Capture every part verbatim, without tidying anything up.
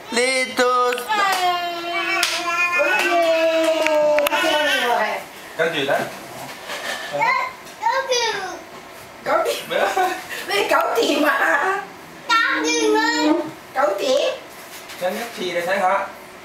little star。跟住咧。 九點咩？咩九點啊？九點啊！九點。 跟一次你睇下。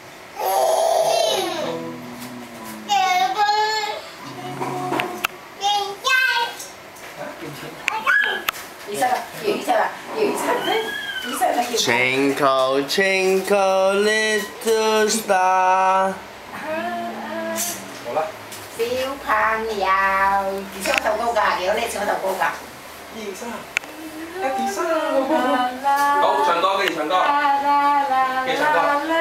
醫生啊，叫醫生啊，叫醫生咧，醫生啊叫。 Twinkle twinkle little star。好啦。 小朋友，而且我頭高㗎，幾好叻，似我頭高㗎。 二三，一二三。好，唱歌，跟住唱歌。跟住唱歌。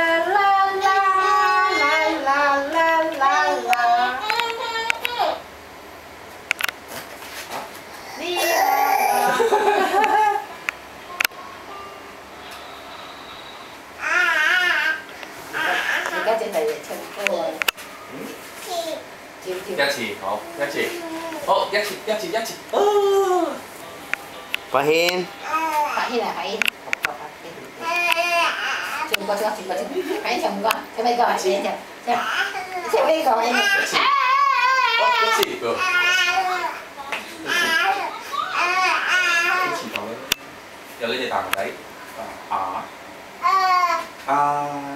而家正係唱歌啊！ 一次，好，一次，好，一次，一次，一次。哦。發軒。 發軒啊，發軒。唱歌，唱歌，唱歌，發軒唱歌，唱咩歌啊？唱唱唱咩歌啊？ 一次。好，一次，go。一次講，有幾隻大文仔？啊啊。啊。